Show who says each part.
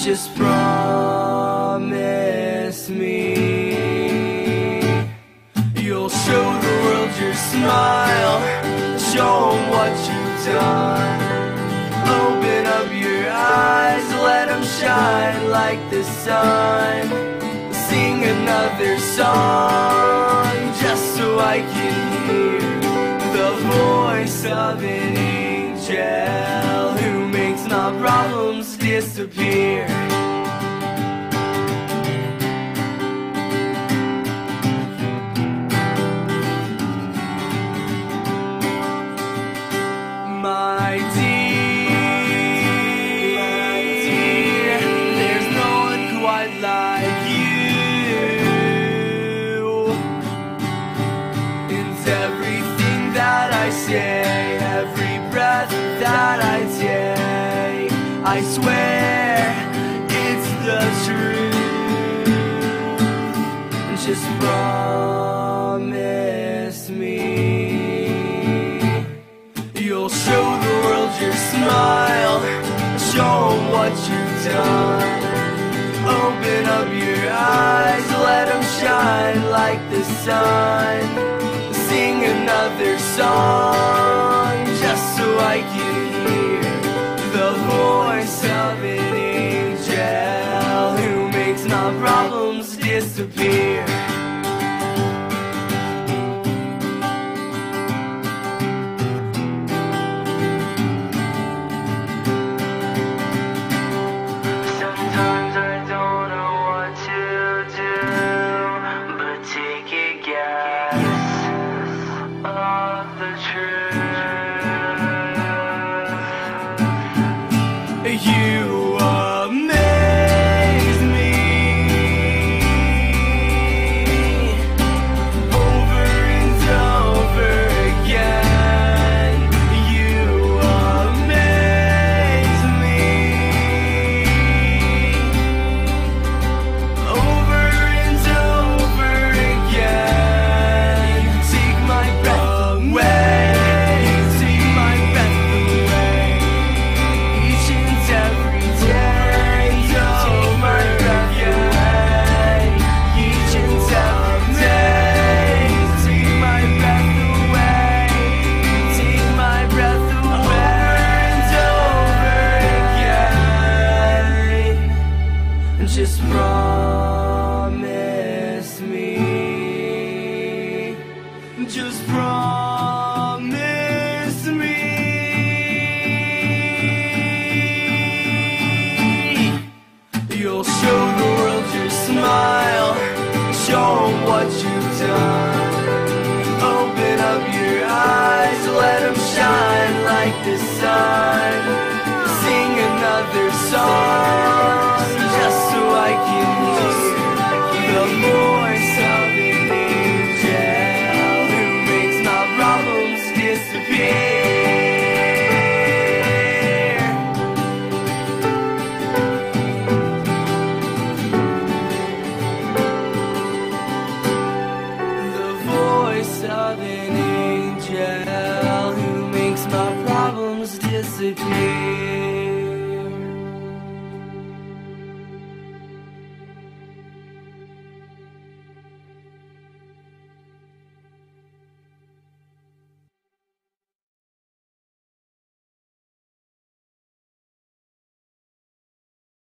Speaker 1: Just promise me you'll show the world your smile, show 'em what you've done. Open up your eyes, let 'em shine like the sun. Sing another song just so I can hear the voice of an angel who makes my problems disappear. My dear, there's no one quite like you, and everything that I say, every breath that I take, I swear it's the truth. Just promise me you'll show the world your smile, show 'em what you've done. Open up your eyes, let 'em shine like the sun. Sing another song just so I can hear the voice of an angel who makes my problems disappear.
Speaker 2: Sometimes I don't know what to do, but take a guess of the truth.
Speaker 1: You amaze me over and over again. You amaze me over and over again. You take my breath away. You take my breath away. Each and every day, you take my breath away. Each and every day, you take my breath away. You take my breath away and over again. Just promise me. Just promise me you'll show the world your smile, show 'em what you've done. Open up your eyes, let 'em shine like the sun. Sing another song just so I can hear the voice of an angel who makes my problems disappear. The voice of an angel who makes my problems disappear.